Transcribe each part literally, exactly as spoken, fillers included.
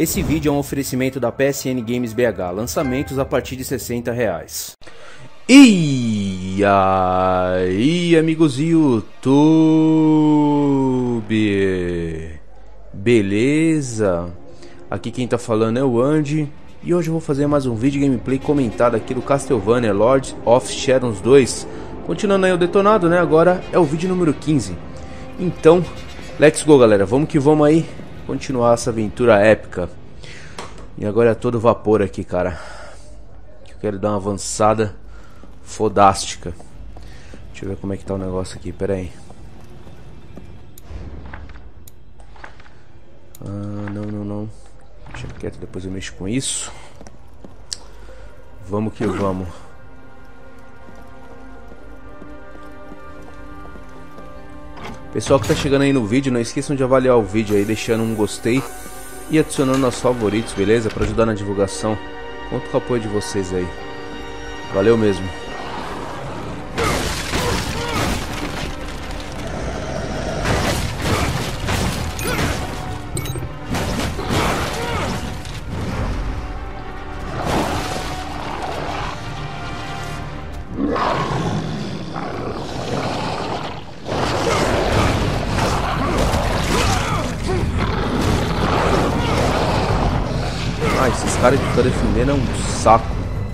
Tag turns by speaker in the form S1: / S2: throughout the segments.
S1: Esse vídeo é um oferecimento da P S N Games B H, lançamentos a partir de sessenta reais. E aí, amigos YouTube, beleza? Aqui quem tá falando é o Andy, e hoje eu vou fazer mais um vídeo gameplay comentado aqui do Castlevania Lords of Shadows dois. Continuando aí o detonado, né? Agora é o vídeo número quinze. Então, let's go, galera, vamos que vamos aí continuar essa aventura épica. E agora é todo vapor aqui, cara. Eu quero dar uma avançada fodástica. Deixa eu ver como é que tá o negócio aqui, pera aí. Ah, não, não, não. Deixa quieto, depois eu mexo com isso. Vamos que vamos. Pessoal que tá chegando aí no vídeo, não esqueçam de avaliar o vídeo aí, deixando um gostei e adicionando aos favoritos, beleza? Para ajudar na divulgação. Conto com o apoio de vocês aí. Valeu mesmo. Ah, esses caras que estão defendendo é um saco.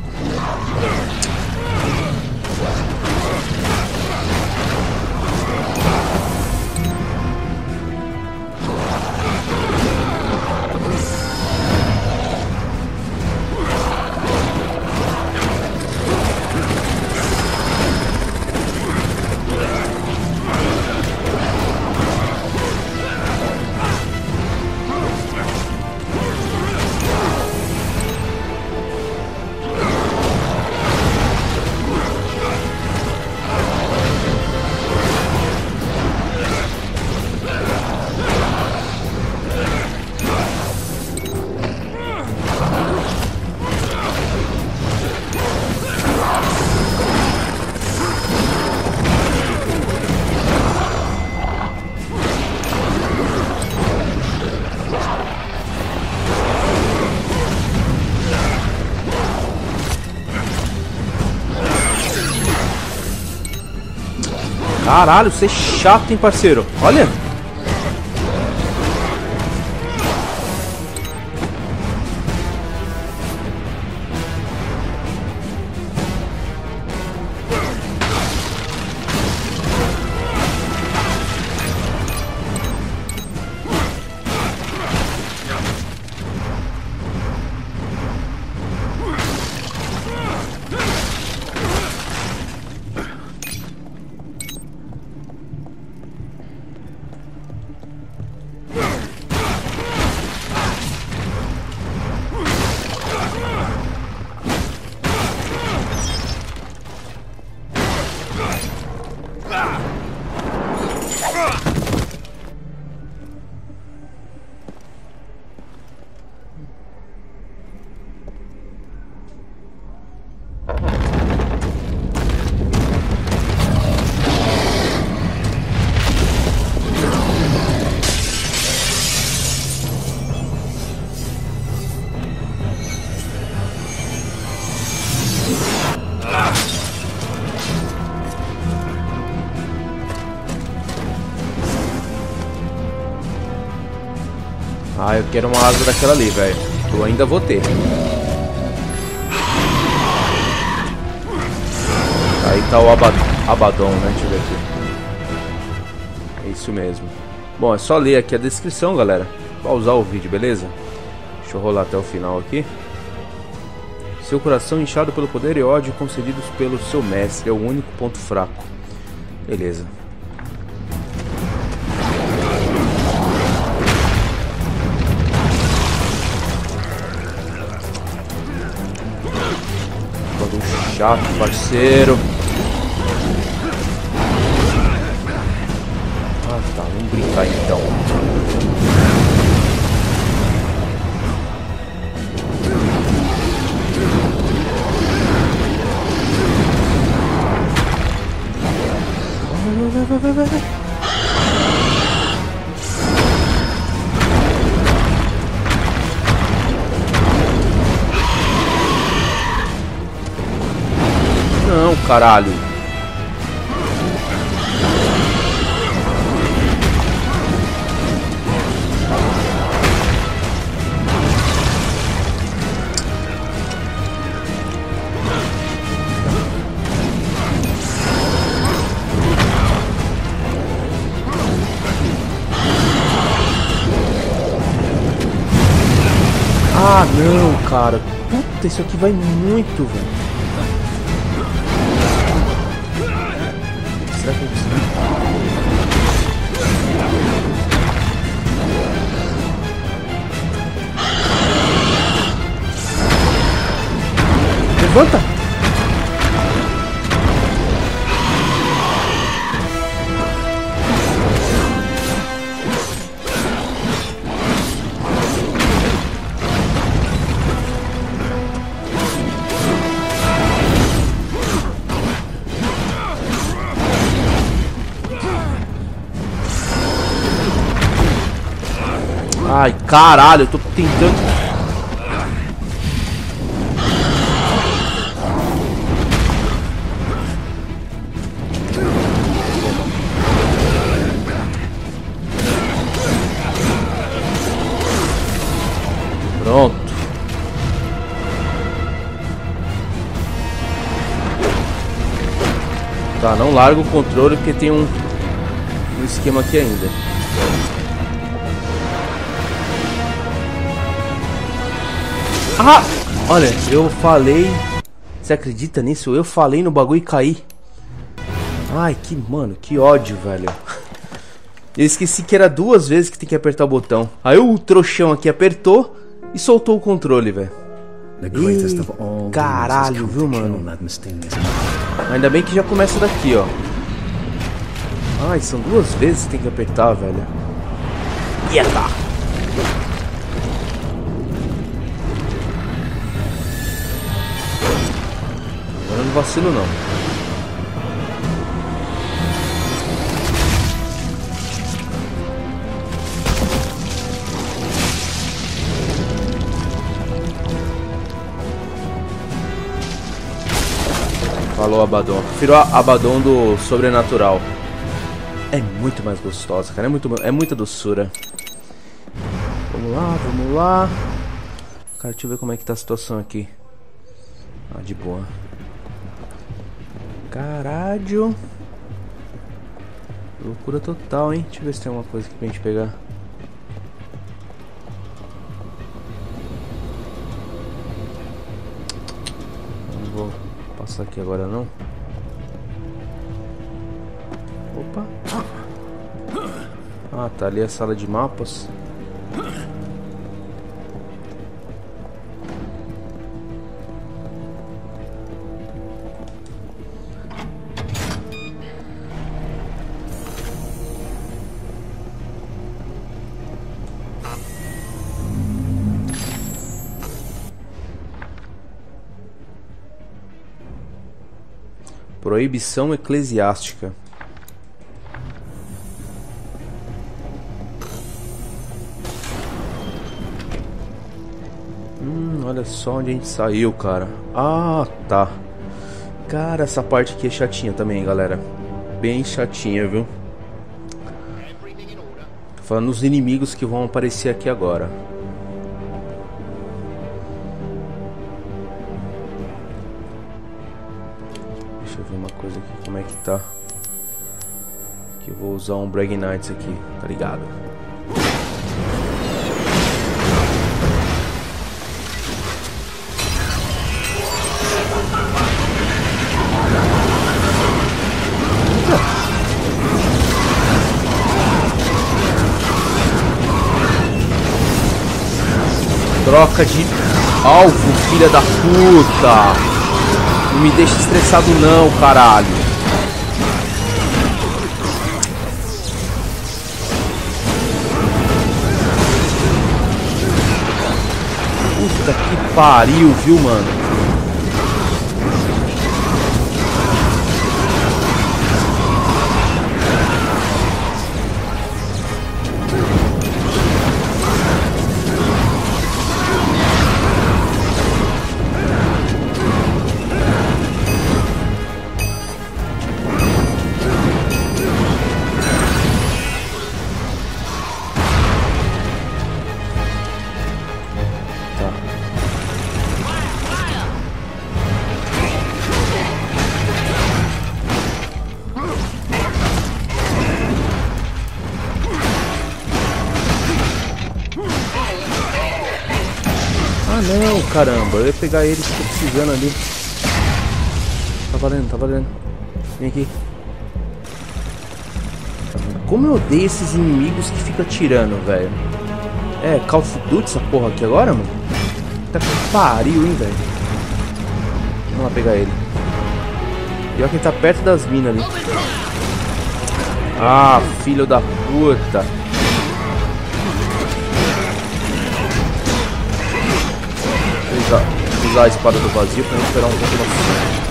S1: Caralho, você é chato, hein, parceiro? Olha! Ah, eu quero uma asa daquela ali, velho. Eu ainda vou ter. Aí tá o Abad Abaddon, né? Deixa eu ver aqui. É isso mesmo. Bom, é só ler aqui a descrição, galera. Pausar o vídeo, beleza? Deixa eu rolar até o final aqui. Seu coração inchado pelo poder e ódio concedidos pelo seu mestre é o único ponto fraco. Beleza. Chato, parceiro. Ah, tá, vamos brincar então. Vai, vai, vai, vai, vai. Não, caralho. Ah, não, cara. Puta, isso aqui vai muito, velho. Será que eu consigo? Levanta! Ai, caralho, eu tô tentando. Pronto. Tá, não larga o controle porque tem um, um esquema aqui ainda. Ah! Olha, eu falei. Você acredita nisso? Eu falei no bagulho e caí. Ai, que mano, que ódio, velho. Eu esqueci que era duas vezes que tem que apertar o botão. Aí o trouxão aqui apertou e soltou o controle, velho. Caralho, viu, mano? Ainda bem que já começa daqui, ó. Ai, são duas vezes que tem que apertar, velho. Eita! Agora não vacilo, não. Falou, Abaddon. Prefiro a Abaddon do Sobrenatural. É muito mais gostosa, cara. É, muito, é muita doçura. Vamos lá, vamos lá. Cara, deixa eu ver como é que tá a situação aqui. Ah, de boa. Caralho. Loucura total, hein? Deixa eu ver se tem alguma coisa aqui pra gente pegar. Não vou passar aqui agora, não. Opa. Ah, tá ali a sala de mapas. Proibição eclesiástica. Hum, olha só onde a gente saiu, cara. Ah, tá. Cara, essa parte aqui é chatinha também, galera. Bem chatinha, viu? Tô falando dos inimigos que vão aparecer aqui agora. Deixa eu ver uma coisa aqui, como é que tá. Que eu vou usar um Bragging Knights aqui, tá ligado? Troca de alvo, filha da puta! Não me deixa estressado não, caralho! Puta que pariu, viu, mano? caramba. Eu ia pegar ele, tô precisando ali. Tá valendo, tá valendo. Vem aqui. Como eu odeio esses inimigos que ficam atirando, velho. É, Call of Duty essa porra aqui agora, mano? Tá que pariu, hein, velho. Vamos lá pegar ele. Pior que ele tá perto das minas ali. Ah, filho da puta. Vou usar, usar a espada do vazio pra recuperar um pouco da...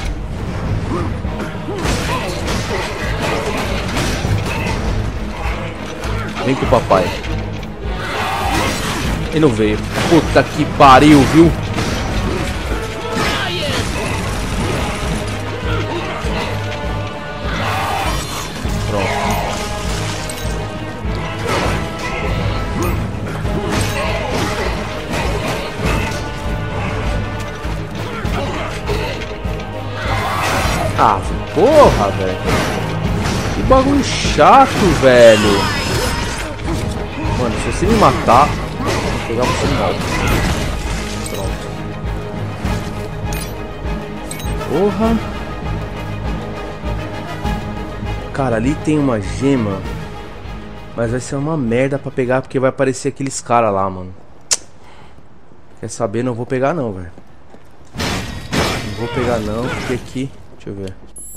S1: Vem com o papai. Ele não veio. Puta que pariu, viu? Pronto. Ah, porra, velho. Que bagulho chato, velho. Mano, se você me matar, eu vou pegar você de volta. Pronto. Porra. Cara, ali tem uma gema. Mas vai ser uma merda pra pegar, porque vai aparecer aqueles caras lá, mano. Quer saber? Não vou pegar não, velho. Não vou pegar não, porque aqui... Deixa eu ver.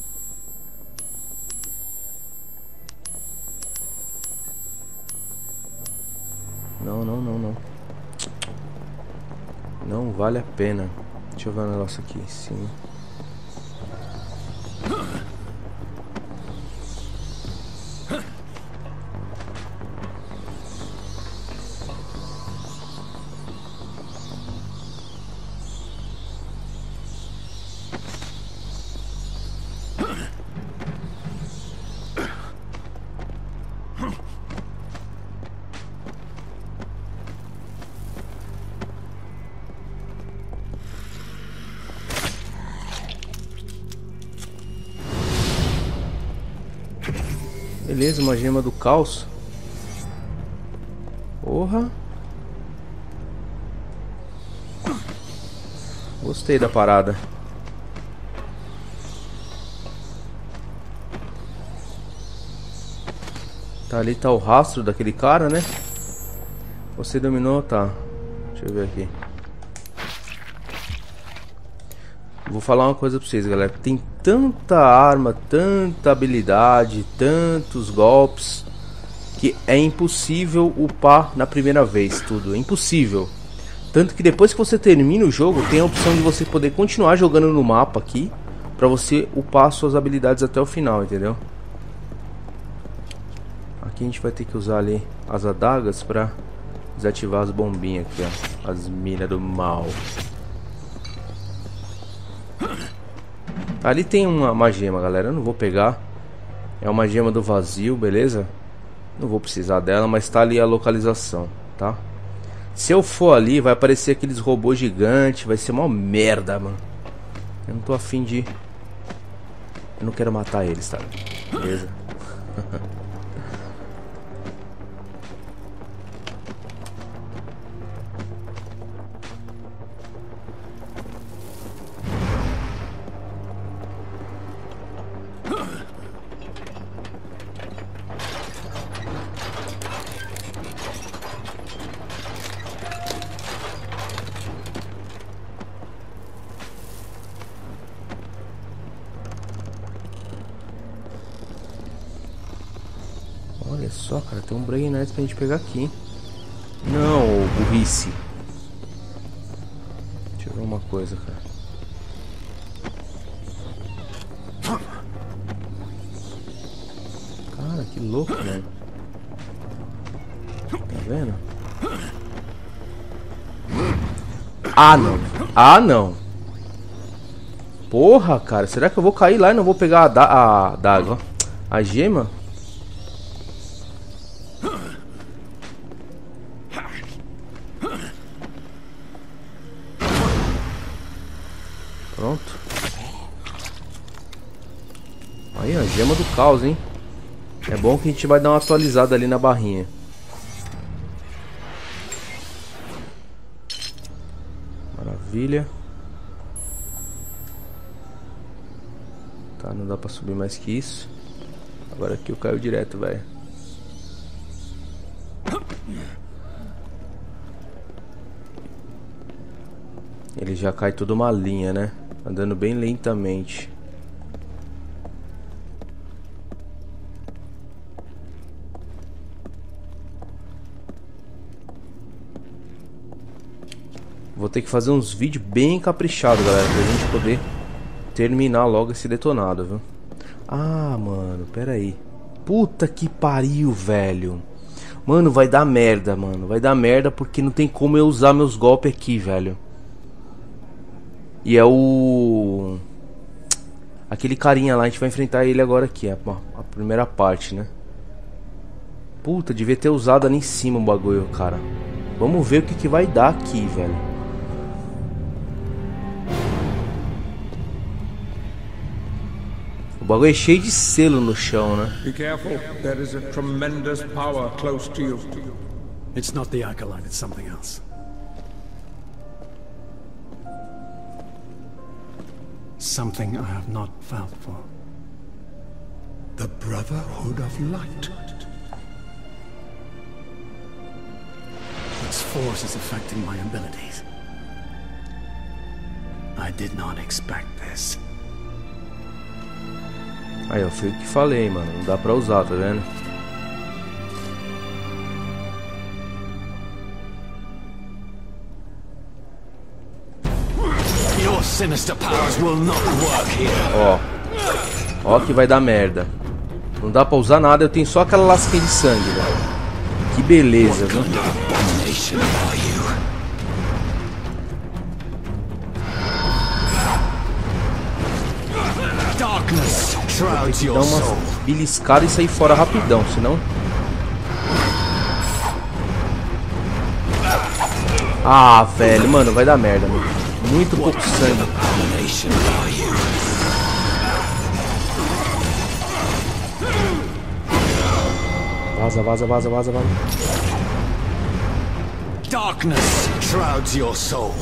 S1: Não, não, não, não. Não vale a pena. Deixa eu ver um negócio aqui em cima. Beleza, uma gema do caos. Porra. Gostei da parada. Tá, ali tá o rastro daquele cara, né? Você dominou, tá. Deixa eu ver aqui. Vou falar uma coisa pra vocês, galera. Tem tanta arma, tanta habilidade, tantos golpes, que é impossível upar na primeira vez tudo. É impossível. Tanto que depois que você termina o jogo, tem a opção de você poder continuar jogando no mapa aqui, pra você upar suas habilidades até o final, entendeu? Aqui a gente vai ter que usar ali as adagas pra desativar as bombinhas aqui, ó. As minas do mal. Ali tem uma, uma gema, galera. Eu não vou pegar. É uma gema do vazio, beleza? Não vou precisar dela, mas tá ali a localização, tá? Se eu for ali, vai aparecer aqueles robôs gigantes. Vai ser uma merda, mano. Eu não tô afim de... Eu não quero matar eles, tá? Beleza? Olha só, cara, tem um Brain Knight pra gente pegar aqui, hein? Não, burrice. Deixa eu ver uma coisa, cara. Cara, que louco, mano. Tá vendo? Ah, não. Ah, não. Porra, cara. Será que eu vou cair lá e não vou pegar a da a daga, a gema? Pronto. Aí, ó, gema do caos, hein? É bom que a gente vai dar uma atualizada ali na barrinha. Maravilha. Maravilha. Tá, não dá pra subir mais que isso. Agora aqui eu caio direto, velho. Ele já cai toda uma linha, né? Andando bem lentamente. Vou ter que fazer uns vídeos bem caprichados, galera, pra gente poder terminar logo esse detonado, viu? Ah, mano, pera aí. Puta que pariu, velho. Mano, vai dar merda, mano. Vai dar merda porque não tem como eu usar meus golpes aqui, velho. E é o... aquele carinha lá, a gente vai enfrentar ele agora aqui, a, a primeira parte, né? Puta, devia ter usado ali em cima o bagulho, cara. Vamos ver o que, que vai dar aqui, velho. O bagulho é cheio de selo no chão, né?
S2: Be careful. There is a tremendous power close to you.
S3: It's not the Acolyte, it's something else. Something I have not felt for.
S2: The Brotherhood of Light.
S3: Its force is affecting my abilities. I did not expect this.
S1: Aí, ó, foi o que falei, mano. Não dá pra usar, tá vendo?
S3: Your sinister powers will not work here.
S1: Ó. Ó que vai dar merda. Não dá pra usar nada, eu tenho só aquela lasquinha de sangue, velho. Que beleza, viu? Vou ter que dar uma beliscada e sair fora rapidão, senão... Ah, velho, mano, vai dar merda, mano. Muito pouco sangue. Vaza, vaza, vaza, vaza, vaza.
S3: Darkness shrouds your soul.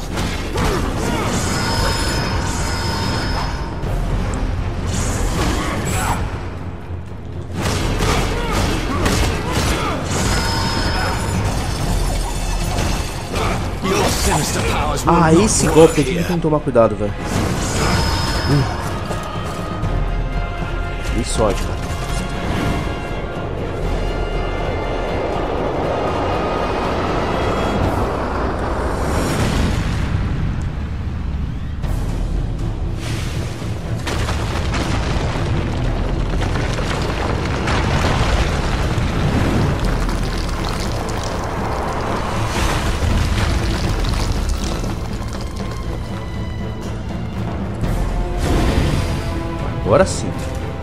S1: Ah, esse golpe aqui tem que tomar cuidado, velho. Hum. E sorte, cara. Agora sim.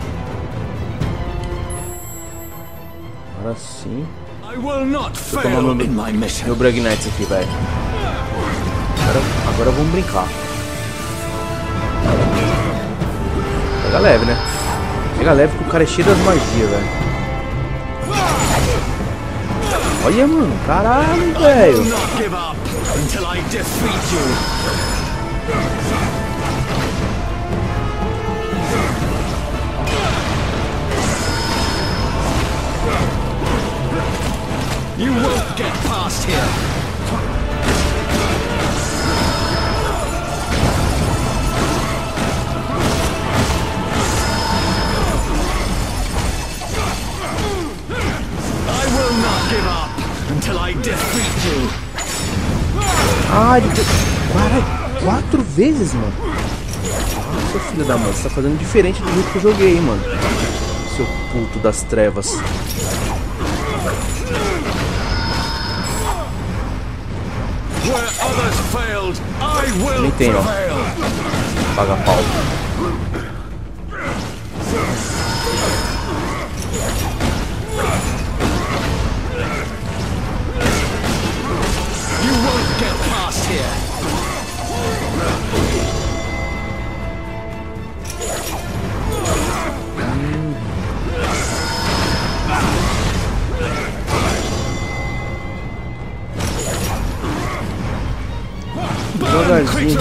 S1: Agora sim. Deixa eu tomar meu, meu Bragnites aqui, velho. Agora, agora vamos brincar. Pega leve, né? Pega leve que o cara é cheio das magias, velho. Olha, mano. Caralho, velho.
S3: You won't get past here. I will not give up until I defeat you.
S1: Ah, ele... Cara, quatro vezes, mano. Nossa, filho da mãe, você tá fazendo diferente do jeito que eu joguei, hein, mano. Seu puto das trevas. Nem tem, ó. Paga pau.
S3: You won't get past here.
S1: Devagarzinho. A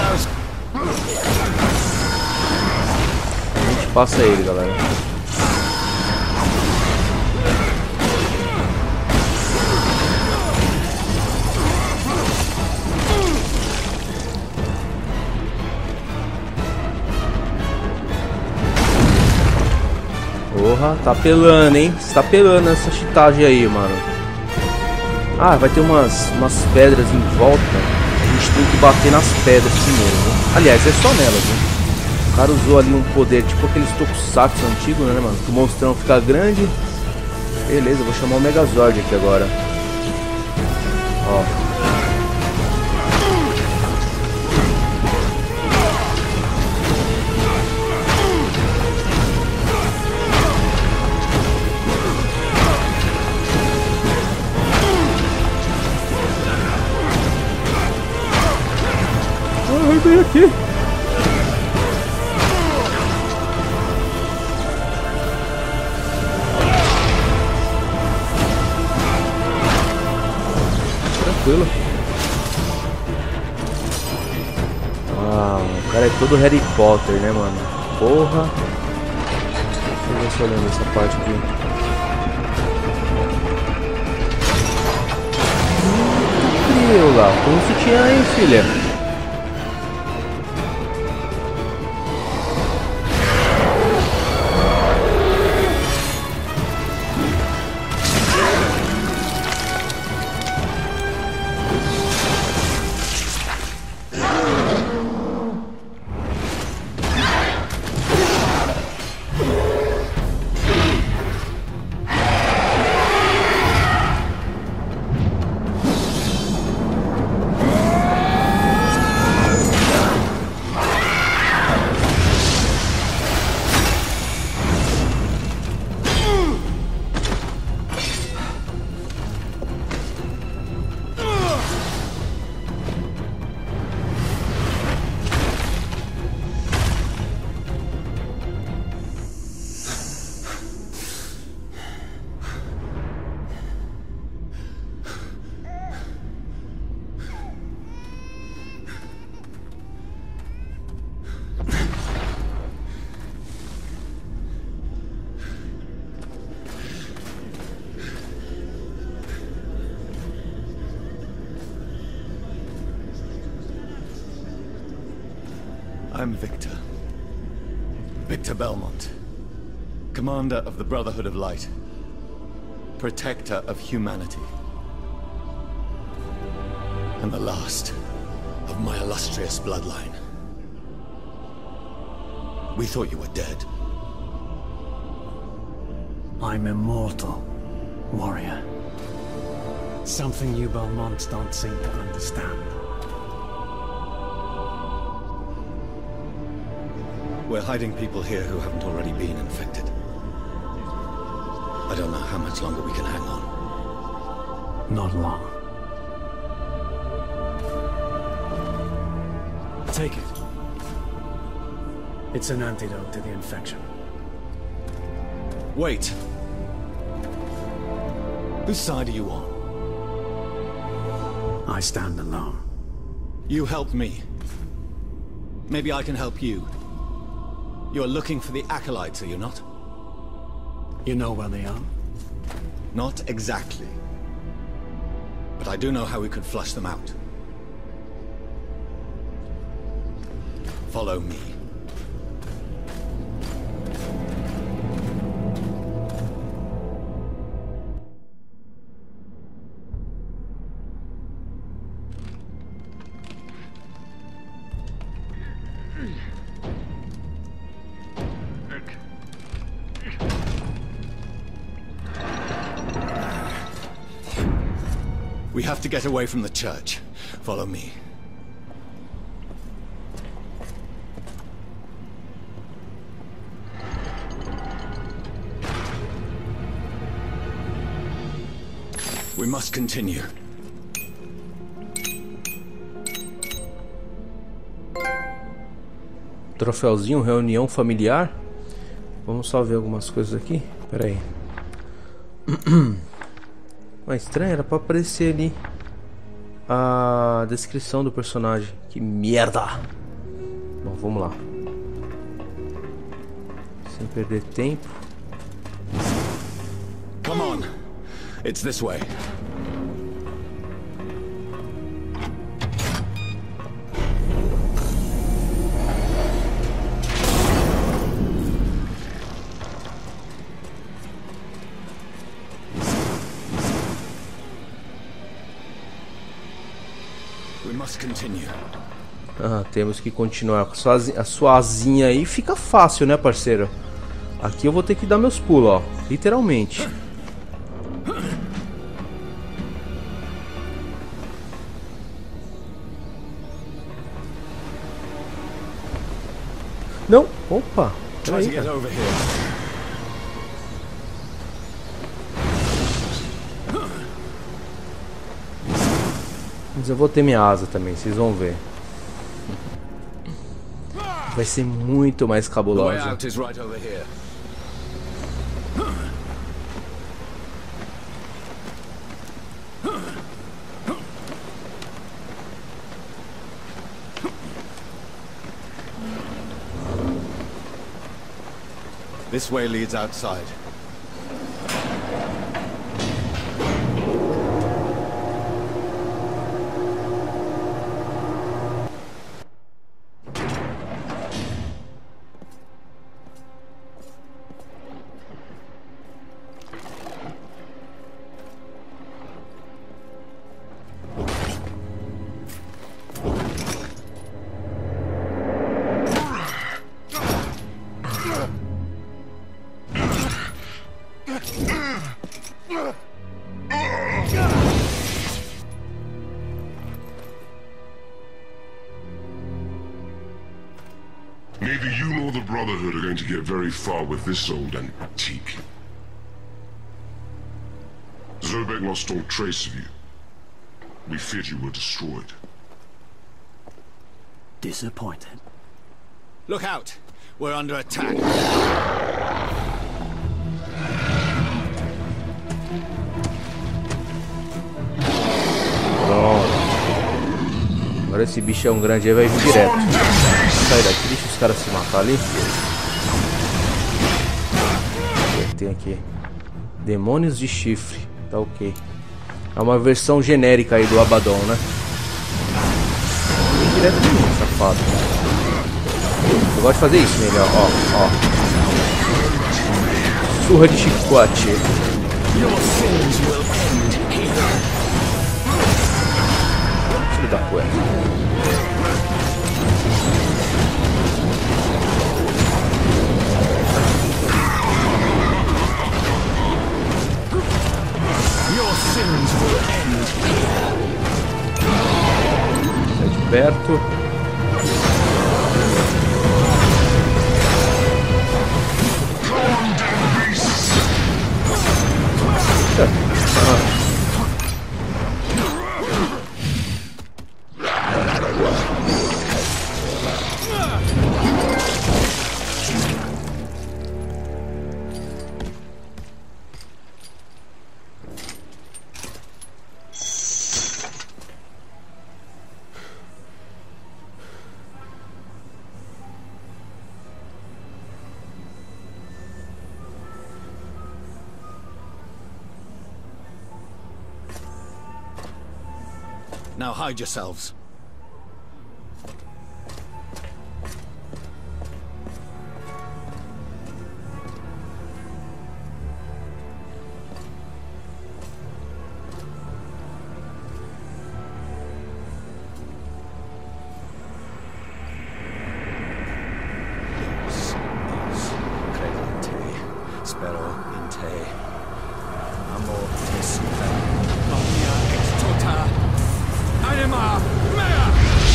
S1: gente passa ele, galera. Porra, tá pelando, hein? Você tá pelando essa cheatagem aí, mano. Ah, vai ter umas, umas pedras em volta. A gente tem que bater nas pedras primeiro, né? Aliás, é só nelas, né? O cara usou ali um poder, tipo aqueles tokusatsu antigos, né, mano? Que o monstrão fica grande. Beleza, eu vou chamar o Megazord aqui agora. Ó. Vem aqui. Tranquilo. Ah, o cara é todo Harry Potter, né, mano? Porra. Deixa eu ver se eu lembro essa parte aqui. Frio lá. Como se tinha aí, filha?
S3: I'm Victor. Victor Belmont. Commander of the Brotherhood of Light. Protector of humanity. And the last of my illustrious bloodline. We thought you were dead.
S4: I'm immortal, warrior. Something you Belmonts don't seem to understand.
S3: We're hiding people here who haven't already been infected. I don't know how much longer we can hang on.
S4: Not long. Take it. It's an antidote to the infection.
S3: Wait. Whose side are you on?
S4: I stand alone.
S3: You helped me. Maybe I can help you. You're looking for the Acolytes, are you not?
S4: You know where they are?
S3: Not exactly. But I do know how we could flush them out. Follow me. We have to get away from the church. Follow me. We must continue.
S1: Troféuzinho, reunião familiar. Vamos só ver algumas coisas aqui. Pera aí. Mas estranho, era pra aparecer ali. a descrição do personagem. Que merda! Bom, vamos lá. Sem perder tempo.
S3: Come on. It's this way. We must continue.
S1: Ah, temos que continuar. Com a sua, a sua asinha aí fica fácil, né, parceiro? Aqui eu vou ter que dar meus pulos, ó. Literalmente. Não, opa.
S3: Try to get over here.
S1: Mas eu vou ter minha asa também, vocês vão ver. Vai ser muito mais
S3: The way
S1: cabulosa.
S3: out is right over here. This way leads outside.
S5: Neither you nor the Brotherhood are going to get very far with this old antique. Zobek lost all trace of you. We feared you were destroyed.
S4: Disappointed.
S3: Look out! We're under attack.
S1: Pronto. Agora esse bichão grande aí vai vir direto. Sai daqui, deixa os caras se matar ali. O que tem aqui? Demônios de chifre. Tá ok. É uma versão genérica aí do Abaddon, né? Vem direto em mim, safado. Eu gosto de fazer isso nele, ó. Ó, ó. Surra de chicote. Filho da cueca. Sai de perto. Ah.
S3: Now hide yourselves. Spero in te. Amor te Omnia ex tota. Anima mea!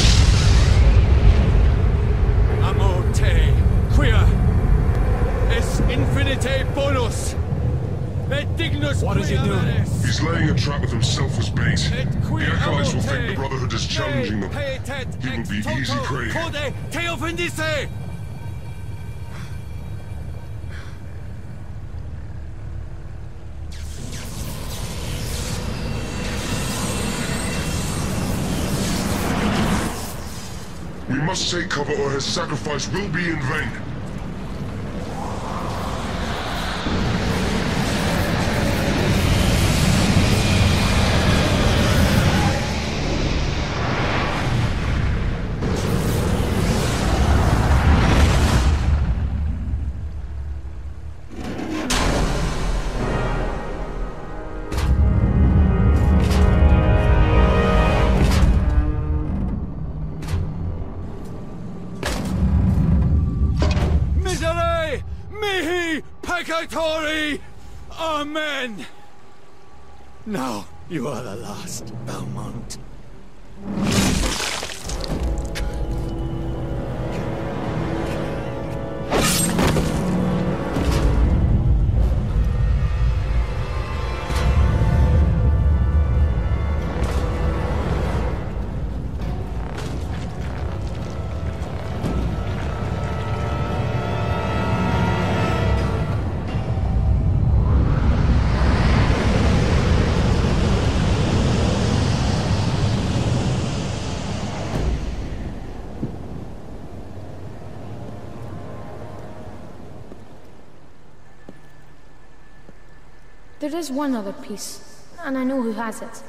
S3: Amo te, quia es infinite bonus. Et dignus.
S4: What is he doing?
S5: He's laying a trap with himself as bait. The Acolytes will think the Brotherhood is challenging them. He will be easy prey.
S3: Code te offendisse!
S5: must take cover or his sacrifice will be in vain.
S3: Peccatori! Amen! Now you are the last, Belmont.
S6: There is one other piece, and I know who has it.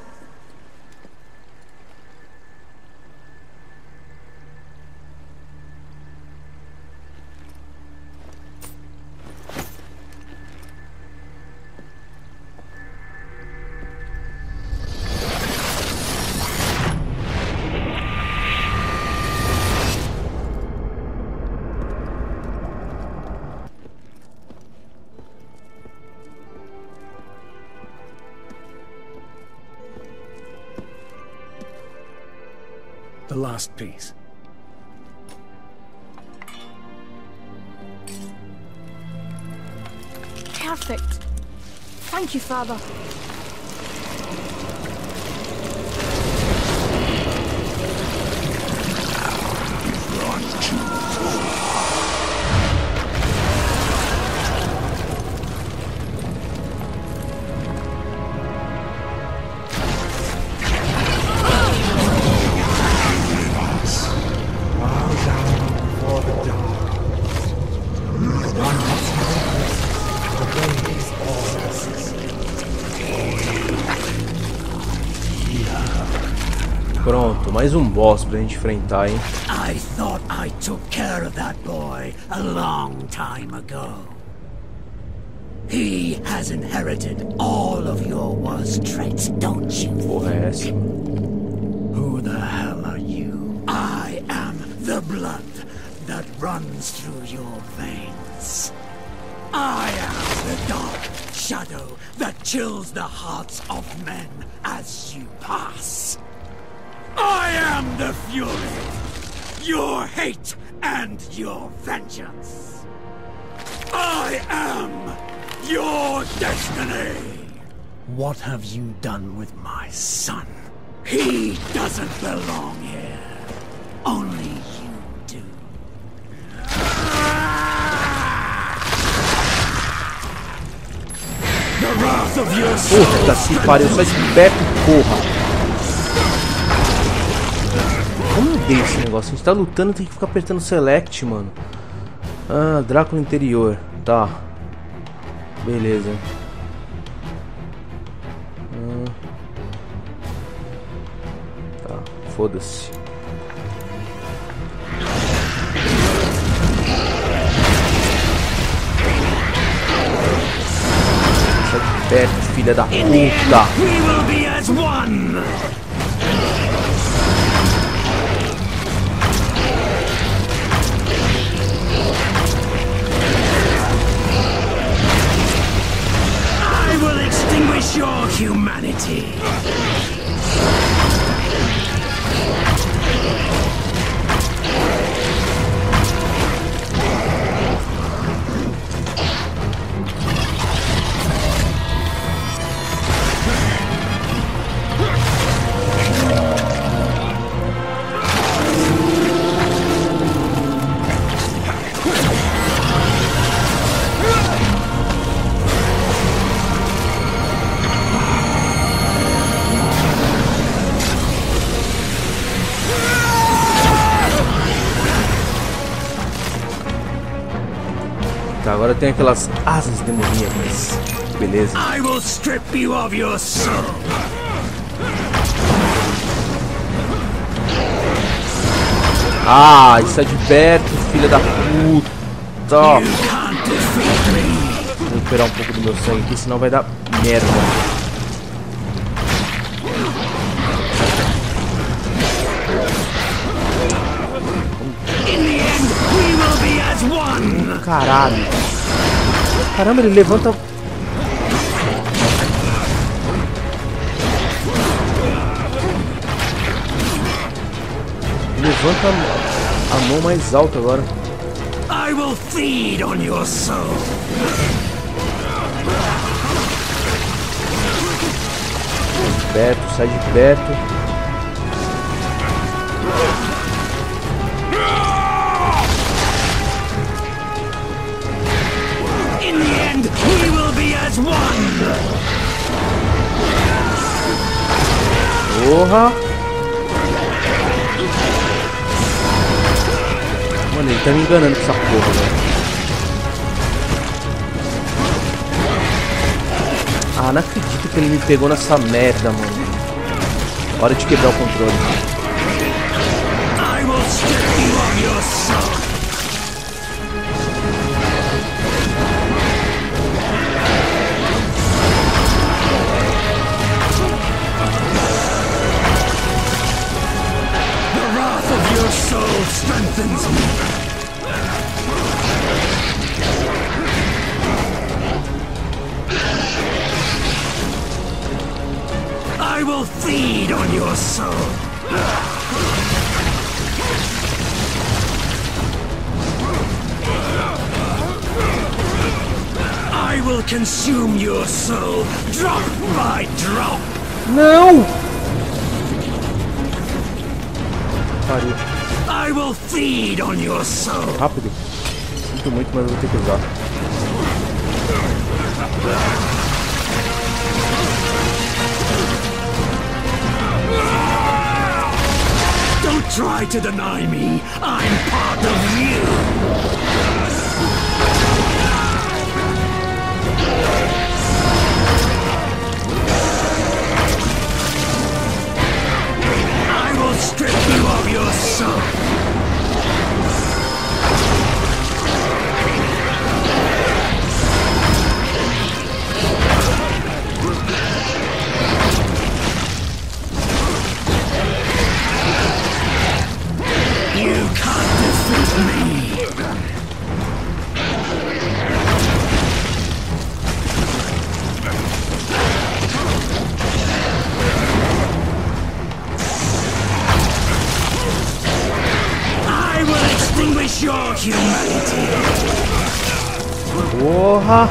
S4: The last piece.
S6: Perfect. Thank you, Father.
S1: Pronto, mais um boss pra gente enfrentar, hein?
S4: I thought I took care of that boy a long time ago. He has inherited all of your worst traits, don't you?
S1: Porra, é essa?
S4: Who the hell are you? I am the blood that runs through your veins. I am the dark shadow that chills the hearts of men as you pass. I am the fury, your hate and your vengeance. I am your destiny. What have you done with my son? He doesn't belong here. Only you do. The wrath of your soul.
S1: Puta que pariu, só esperto, porra. Como odeio esse negócio? A gente tá lutando, tem que ficar apertando select, mano. Ah, Drácula interior. Tá. Beleza. Hum. Tá, foda-se. Sai de perto, filha da puta.
S4: We will be as one. I will extinguish your humanity.
S1: Agora tem aquelas asas demoníacas. Beleza.
S4: I will strip you of your soul.
S1: Ah, sai de perto, filha da puta.
S4: You can't defeat me.
S1: Vou recuperar um pouco do meu sangue aqui, senão vai dar merda.
S4: In the end, we will be as one.
S1: Caralho. Caramba, ele levanta... Levanta a mão mais alta agora.
S4: I will feed on your soul.
S1: Sai de perto, sai de perto.
S4: In the end, we will be as one.
S1: Porra! Mano, ele tá me enganando com essa porra, velho. Ah, não acredito que ele me pegou nessa merda, mano. Hora de quebrar o controle.
S4: I will strip you of your soul. The wrath of your soul strengthens me. I will feed on your soul. I will consume your soul, drop by drop.
S1: Não! Pariu.
S4: I will feed on your soul.
S1: Rápido. Sinto muito, mas eu vou ter que usar.
S4: Don't try to deny me. I'm part of you. I will strip you of your soul. You can't defeat me. I will extinguish your humanity.
S1: Porra!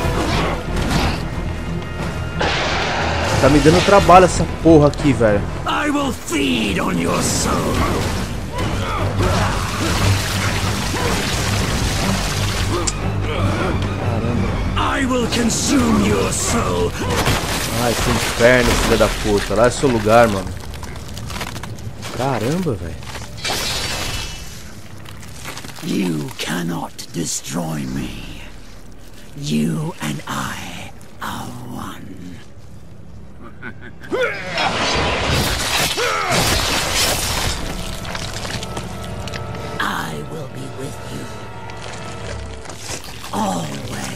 S1: Tá me dando trabalho essa porra aqui, velho.
S4: I will feed on your soul. I will consume your soul.
S1: Ai, que inferno, filha da puta. Lá é seu lugar, mano. Caramba, velho.
S4: You cannot destroy me. You and I are one. I will be with you. Always.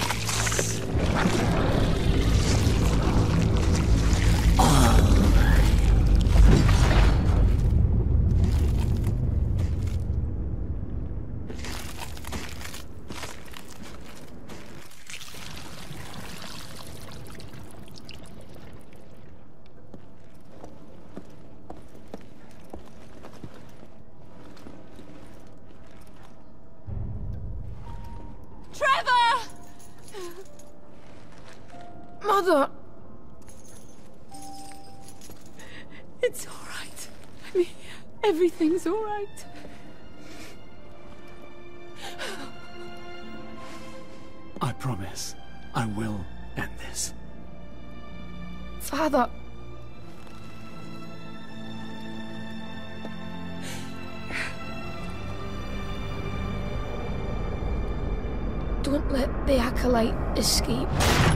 S6: Trevor! Mother!
S7: It's all right. I mean, everything's all right.
S4: I promise I will end this.
S6: Father! Do Don't let the Acolyte escape.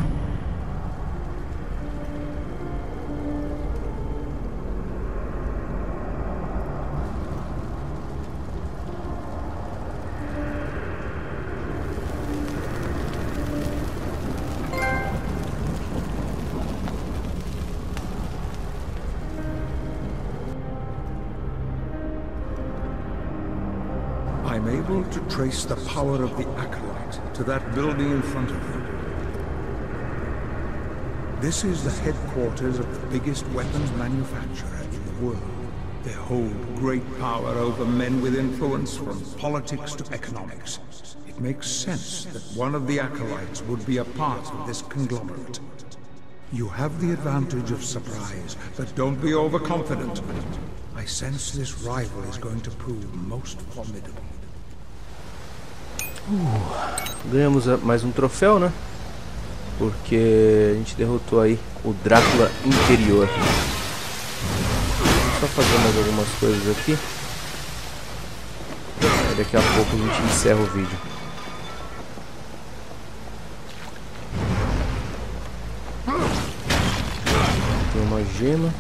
S2: I'm able to trace the power of the Acolyte to that building in front of you. This is the headquarters of the biggest weapons manufacturer in the world. They hold great power over men with influence from politics to economics. It makes sense that one of the Acolytes would be a part of this conglomerate. You have the advantage of surprise, but don't be overconfident. I sense this rival is going to prove most formidable.
S1: Uh, ganhamos mais um troféu, né? Porque a gente derrotou aí o Drácula Interior. Só fazer mais algumas coisas aqui. Aí daqui a pouco a gente encerra o vídeo. Tem uma gema.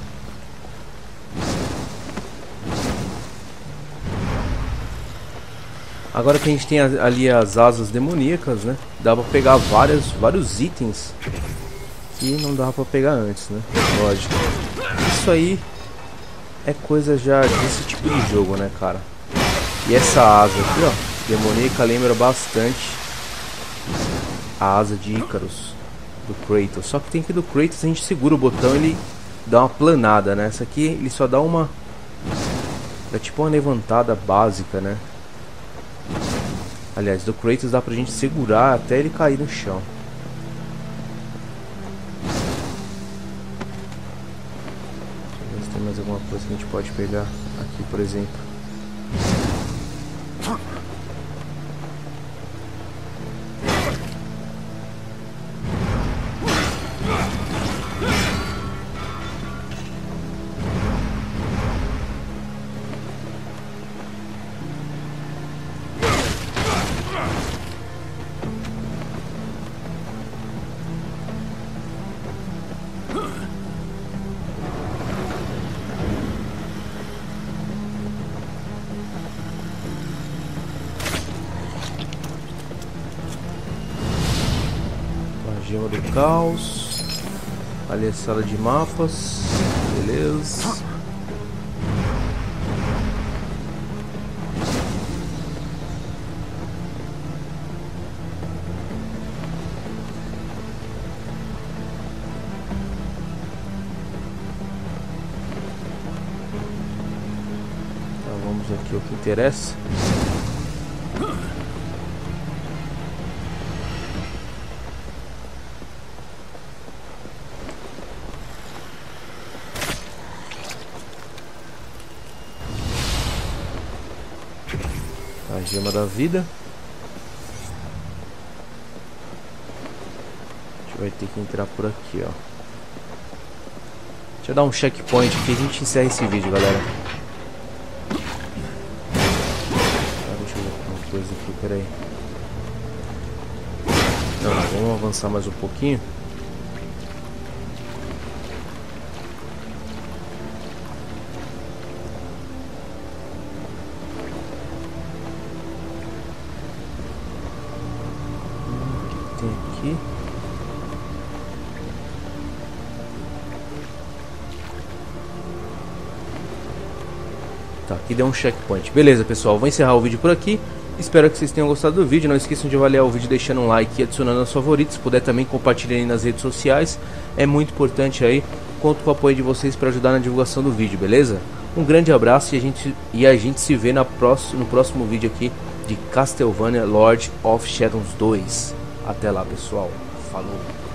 S1: Agora que a gente tem ali as asas demoníacas, né? Dá pra pegar várias, vários itens que não dava pra pegar antes, né? Lógico. Isso aí é coisa já desse tipo de jogo, né, cara? E essa asa aqui, ó, demoníaca, lembra bastante a asa de Icarus do Kratos. Só que tem que do Kratos a gente segura o botão e ele dá uma planada, né? Essa aqui ele só dá uma... é tipo uma levantada básica, né? Aliás, do Kratos dá pra gente segurar até ele cair no chão. Deixa eu ver se tem mais alguma coisa que a gente pode pegar aqui, por exemplo. Gema do Caos. Ali a sala de mapas. Beleza. Então vamos aqui o que interessa. A gema da vida. A gente vai ter que entrar por aqui, ó. Deixa eu dar um checkpoint aqui e a gente encerra esse vídeo, galera. Ah, deixa eu ver uma coisa aqui, peraí. Não, não, vamos avançar mais um pouquinho. Tem aqui. Tá, aqui deu um checkpoint. Beleza, pessoal, vou encerrar o vídeo por aqui. Espero que vocês tenham gostado do vídeo. Não esqueçam de avaliar o vídeo deixando um like e adicionando aos favoritos. Se puder também compartilhar aí nas redes sociais. É muito importante aí. Conto com o apoio de vocês para ajudar na divulgação do vídeo, beleza? Um grande abraço e a gente, e a gente se vê na próximo, no próximo vídeo aqui de Castlevania Lords of Shadows dois. Até lá, pessoal. Falou.